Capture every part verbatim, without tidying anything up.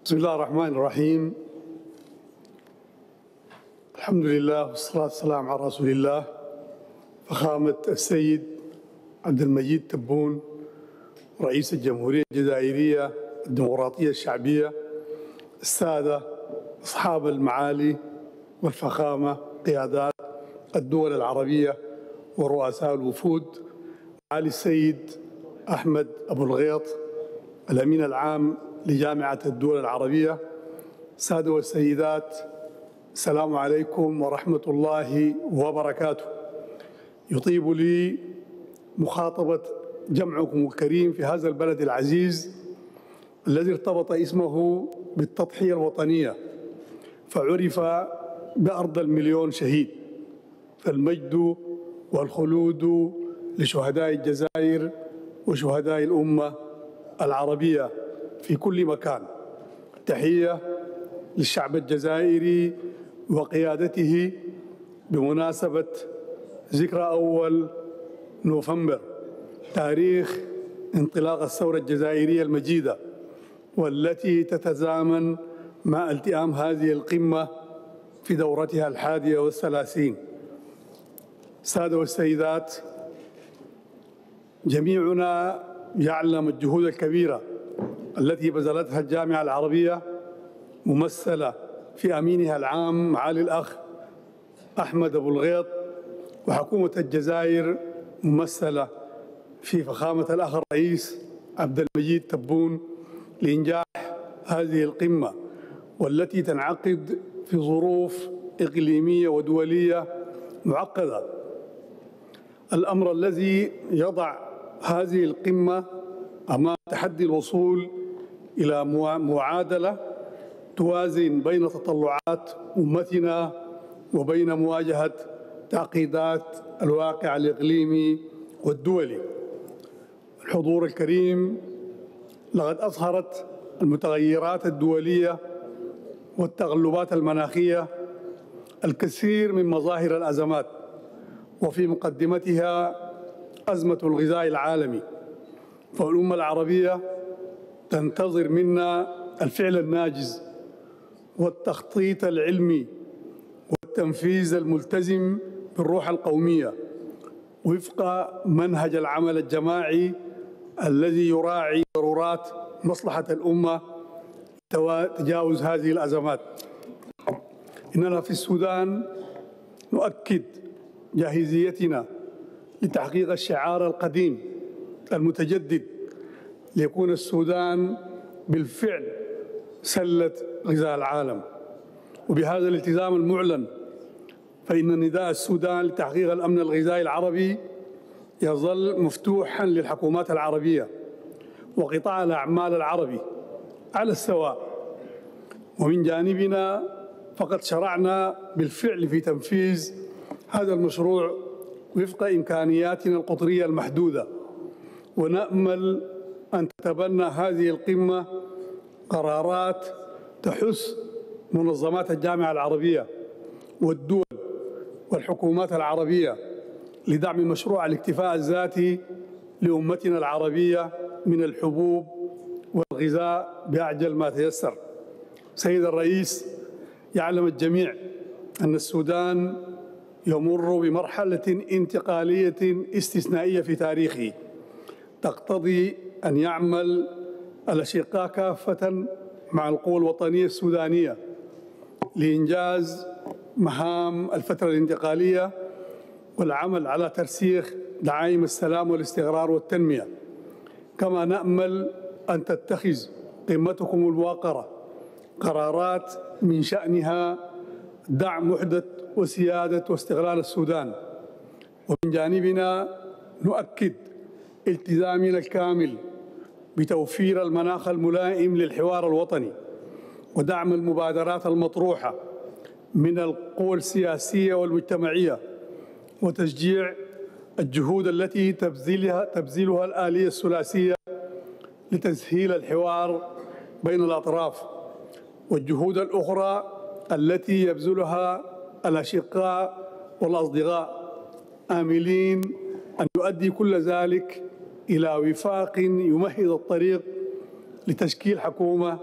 بسم الله الرحمن الرحيم. الحمد لله والصلاة والسلام على رسول الله فخامة السيد عبد المجيد تبون رئيس الجمهورية الجزائرية الديمقراطية الشعبية، السادة أصحاب المعالي والفخامة قيادات الدول العربية ورؤساء الوفود، معالي السيد أحمد أبو الغيط الأمين العام لجامعة الدول العربية، السادة والسيدات، السلام عليكم ورحمة الله وبركاته. يطيب لي مخاطبة جمعكم الكريم في هذا البلد العزيز الذي ارتبط اسمه بالتضحية الوطنية فعرف بأرض المليون شهيد، فالمجد والخلود لشهداء الجزائر وشهداء الأمة العربية في كل مكان. تحية للشعب الجزائري وقيادته بمناسبة ذكرى أول نوفمبر تاريخ انطلاق الثورة الجزائرية المجيدة، والتي تتزامن مع التئام هذه القمة في دورتها الحادية والثلاثين. السادة والسيدات، جميعنا يعلم الجهود الكبيرة التي بذلتها الجامعة العربية ممثلة في أمينها العام معالي الأخ أحمد أبو الغيط، وحكومة الجزائر ممثلة في فخامة الأخ الرئيس عبد المجيد تبون لإنجاح هذه القمة، والتي تنعقد في ظروف إقليمية ودولية معقدة. الأمر الذي يضع هذه القمة أمام تحدي الوصول إلى معادلة توازن بين تطلعات أمتنا وبين مواجهة تعقيدات الواقع الإقليمي والدولي. الحضور الكريم، لقد أظهرت المتغيرات الدولية والتقلبات المناخية الكثير من مظاهر الأزمات، وفي مقدمتها أزمة الغذاء العالمي، فالأمة العربية تنتظر منا الفعل الناجز والتخطيط العلمي والتنفيذ الملتزم بالروح القومية وفق منهج العمل الجماعي الذي يراعي ضرورات مصلحة الأمة تجاوز هذه الأزمات. إننا في السودان نؤكد جاهزيتنا لتحقيق الشعار القديم المتجدد ليكون السودان بالفعل سلة غذاء العالم، وبهذا الالتزام المعلن فإن نداء السودان لتحقيق الأمن الغذائي العربي يظل مفتوحا للحكومات العربية وقطاع الأعمال العربي على السواء. ومن جانبنا فقد شرعنا بالفعل في تنفيذ هذا المشروع وفق إمكانياتنا القطرية المحدودة، ونأمل أن تتبنى هذه القمة قرارات تحث منظمات الجامعة العربية والدول والحكومات العربية لدعم مشروع الاكتفاء الذاتي لأمتنا العربية من الحبوب والغذاء بأعجل ما تيسر. سيد الرئيس، يعلم الجميع أن السودان يمر بمرحلة انتقالية استثنائية في تاريخه تقتضي أن يعمل الأشقاء كافة مع القوى الوطنية السودانية لإنجاز مهام الفترة الانتقالية والعمل على ترسيخ دعائم السلام والاستقرار والتنمية. كما نأمل أن تتخذ قمتكم الواقرة قرارات من شأنها دعم وحدة وسيادة واستقلال السودان. ومن جانبنا نؤكد التزامنا الكامل بتوفير المناخ الملائم للحوار الوطني ودعم المبادرات المطروحة من القوى السياسية والمجتمعية وتشجيع الجهود التي تبذلها تبذلها الآلية الثلاثية لتسهيل الحوار بين الأطراف، والجهود الأخرى التي يبذلها الأشقاء والأصدقاء، آملين أن يؤدي كل ذلك إلى وفاق يمهد الطريق لتشكيل حكومة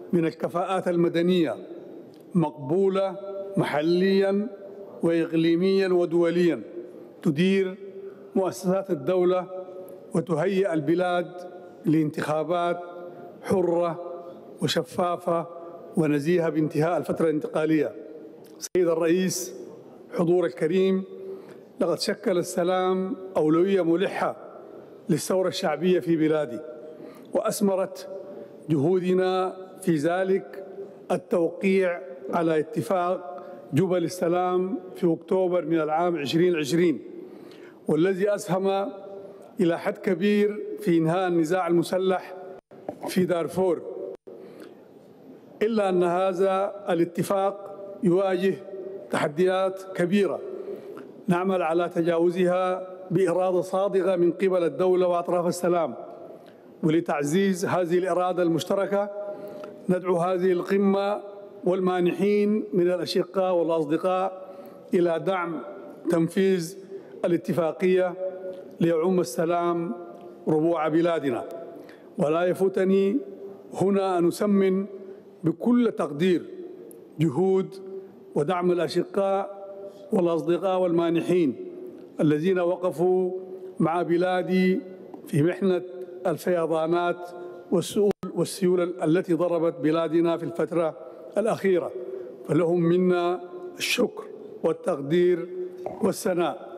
من الكفاءات المدنية مقبولة محلياً وإقليمياً ودولياً تدير مؤسسات الدولة وتهيئ البلاد لانتخابات حرة وشفافة ونزيهة بانتهاء الفترة الانتقالية. سيد الرئيس، حضور الكريم، لقد شكل السلام أولوية ملحة للثورة الشعبية في بلادي، وأثمرت جهودنا في ذلك التوقيع على اتفاق جبل السلام في أكتوبر من العام ألفين وعشرين، والذي أسهم إلى حد كبير في إنهاء النزاع المسلح في دارفور، إلا أن هذا الاتفاق يواجه تحديات كبيرة نعمل على تجاوزها بإرادة صادقة من قبل الدولة وأطراف السلام. ولتعزيز هذه الإرادة المشتركة ندعو هذه القمة والمانحين من الأشقاء والأصدقاء إلى دعم تنفيذ الاتفاقية ليعم السلام ربوع بلادنا. ولا يفوتني هنا أن أسمن بكل تقدير جهود ودعم الأشقاء والأصدقاء والمانحين الذين وقفوا مع بلادي في محنة الفيضانات والسيول التي ضربت بلادنا في الفترة الأخيرة، فلهم منا الشكر والتقدير والثناء.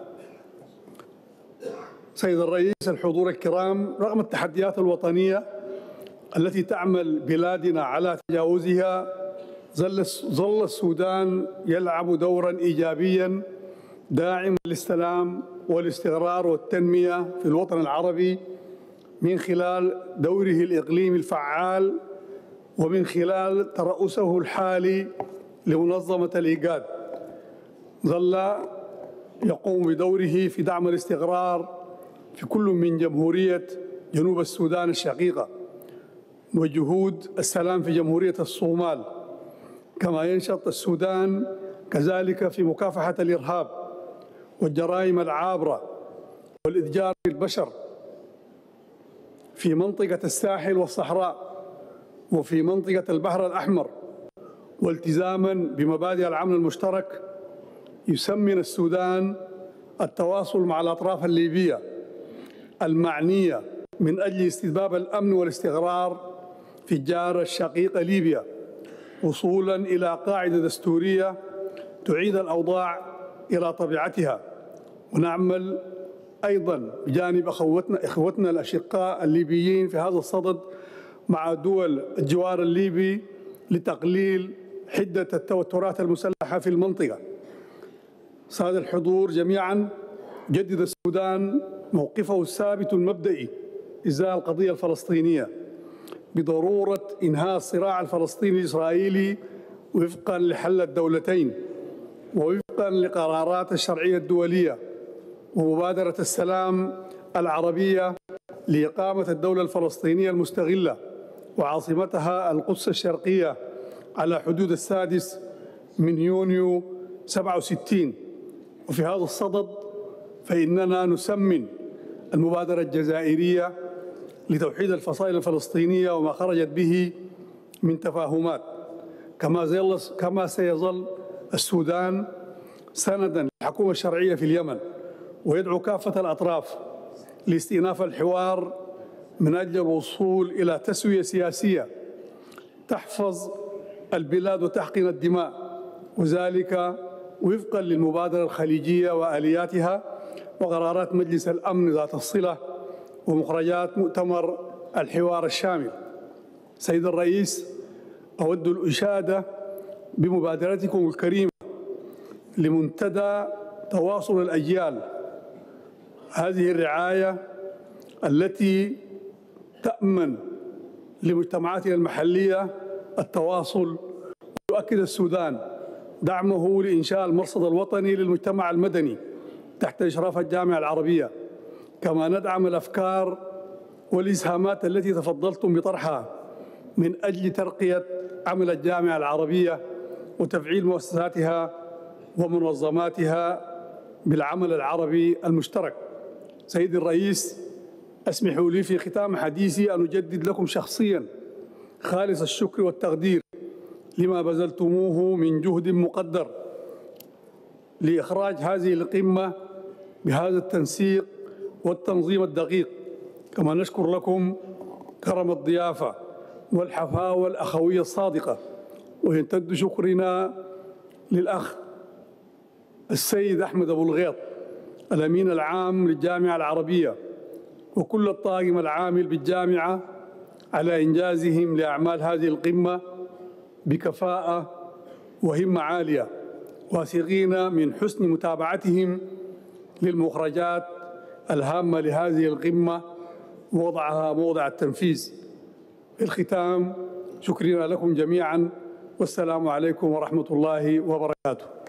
سيد الرئيس، الحضور الكرام، رغم التحديات الوطنية التي تعمل بلادنا على تجاوزها، ظل السودان يلعب دورا إيجابيا داعما للسلام والاستقرار والتنمية في الوطن العربي من خلال دوره الإقليمي الفعال ومن خلال ترأسه الحالي لمنظمة الإيجاد. ظل يقوم بدوره في دعم الاستقرار في كل من جمهورية جنوب السودان الشقيقة وجهود السلام في جمهورية الصومال، كما ينشط السودان كذلك في مكافحة الإرهاب والجرائم العابرة والإتجار بالبشر في منطقة الساحل والصحراء وفي منطقة البحر الأحمر. والتزاماً بمبادئ الأمن المشترك يسمن السودان التواصل مع الأطراف الليبية المعنية من أجل استتباب الأمن والاستقرار في الجارة الشقيقة ليبيا، وصولاً إلى قاعدة دستورية تعيد الأوضاع إلى طبيعتها. ونعمل أيضاً بجانب أخوتنا إخوتنا الأشقاء الليبيين في هذا الصدد مع دول الجوار الليبي لتقليل حدة التوترات المسلحة في المنطقة. سادة الحضور جميعاً، جدد السودان موقفه الثابت المبدئي إزاء القضية الفلسطينية بضرورة إنهاء الصراع الفلسطيني الإسرائيلي وفقاً لحل الدولتين ووفقاً لقرارات الشرعية الدولية ومبادرة السلام العربية لإقامة الدولة الفلسطينية المستقلة وعاصمتها القدس الشرقية على حدود السادس من يونيو سبعة وستين. وفي هذا الصدد فإننا نسمن المبادرة الجزائرية لتوحيد الفصائل الفلسطينية وما خرجت به من تفاهمات، كما كما سيظل السودان سنداً للحكومة الشرعية في اليمن، ويدعو كافة الأطراف لاستئناف الحوار من أجل الوصول إلى تسوية سياسية تحفظ البلاد وتحقن الدماء، وذلك وفقاً للمبادرة الخليجية وآلياتها وقرارات مجلس الأمن ذات الصلة ومخرجات مؤتمر الحوار الشامل. سيد الرئيس، أود الإشادة بمبادرتكم الكريمة لمنتدى تواصل الأجيال، هذه الرعاية التي تأمن لمجتمعاتنا المحلية التواصل. ويؤكد السودان دعمه لإنشاء المرصد الوطني للمجتمع المدني تحت إشراف الجامعة العربية، كما ندعم الأفكار والإسهامات التي تفضلتم بطرحها من أجل ترقية عمل الجامعة العربية وتفعيل مؤسساتها ومنظماتها بالعمل العربي المشترك. سيدي الرئيس، اسمحوا لي في ختام حديثي أن أجدد لكم شخصياً خالص الشكر والتقدير لما بذلتموه من جهد مقدر لإخراج هذه القمة بهذا التنسيق والتنظيم الدقيق. كما نشكر لكم كرم الضيافة والحفاوة الأخوية الصادقة، ويمتد شكرنا للأخ السيد أحمد أبو الغيط الأمين العام للجامعة العربية وكل الطاقم العامل بالجامعة على إنجازهم لأعمال هذه القمة بكفاءة وهمة عالية، واثقين من حسن متابعتهم للمخرجات الهامة لهذه القمة ووضعها موضع التنفيذ. في الختام شكرنا لكم جميعا، والسلام عليكم ورحمة الله وبركاته.